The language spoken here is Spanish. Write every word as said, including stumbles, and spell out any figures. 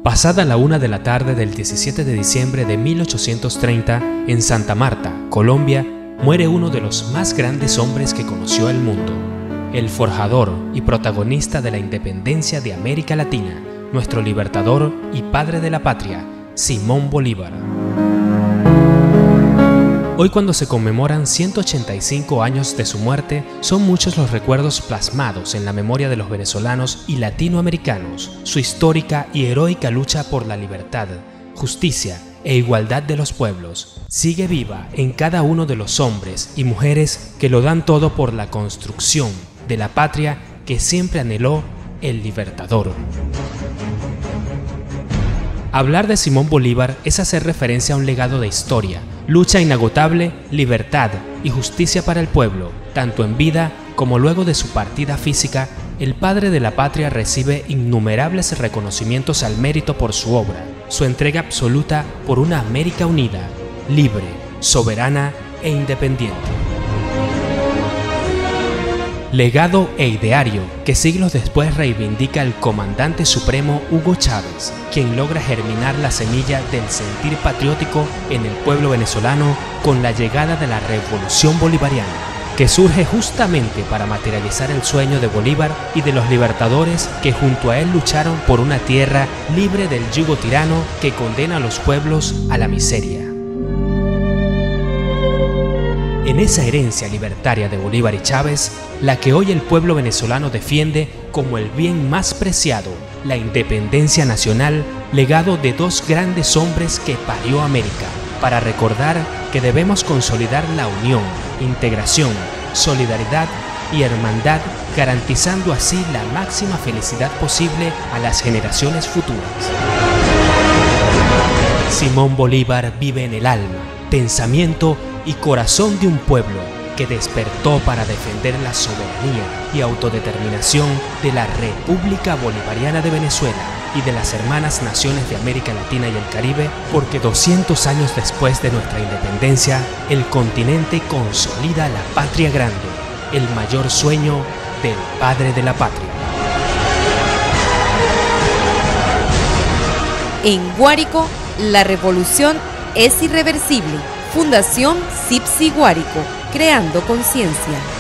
Pasada la una de la tarde del diecisiete de diciembre de mil ochocientos treinta, en Santa Marta, Colombia, muere uno de los más grandes hombres que conoció el mundo, el forjador y protagonista de la independencia de América Latina, nuestro libertador y padre de la patria, Simón Bolívar. Hoy, cuando se conmemoran ciento ochenta y cinco años de su muerte, son muchos los recuerdos plasmados en la memoria de los venezolanos y latinoamericanos, su histórica y heroica lucha por la libertad, justicia e igualdad de los pueblos. Sigue viva en cada uno de los hombres y mujeres que lo dan todo por la construcción de la patria que siempre anheló el libertador. Hablar de Simón Bolívar es hacer referencia a un legado de historia, lucha inagotable, libertad y justicia para el pueblo. Tanto en vida como luego de su partida física, el padre de la patria recibe innumerables reconocimientos al mérito por su obra, su entrega absoluta por una América unida, libre, soberana e independiente. Legado e ideario que siglos después reivindica el comandante supremo Hugo Chávez, quien logra germinar la semilla del sentir patriótico en el pueblo venezolano con la llegada de la Revolución Bolivariana, que surge justamente para materializar el sueño de Bolívar y de los libertadores que junto a él lucharon por una tierra libre del yugo tirano que condena a los pueblos a la miseria. En esa herencia libertaria de Bolívar y Chávez, la que hoy el pueblo venezolano defiende como el bien más preciado, la independencia nacional, legado de dos grandes hombres que parió América, para recordar que debemos consolidar la unión, integración, solidaridad y hermandad, garantizando así la máxima felicidad posible a las generaciones futuras. Simón Bolívar vive en el alma, pensamiento y corazón de un pueblo que despertó para defender la soberanía y autodeterminación de la República Bolivariana de Venezuela y de las hermanas naciones de América Latina y el Caribe, porque doscientos años después de nuestra independencia, el continente consolida la patria grande, el mayor sueño del padre de la patria. En Guárico, la revolución es irreversible. Fundación Cipsi Guárico, creando conciencia.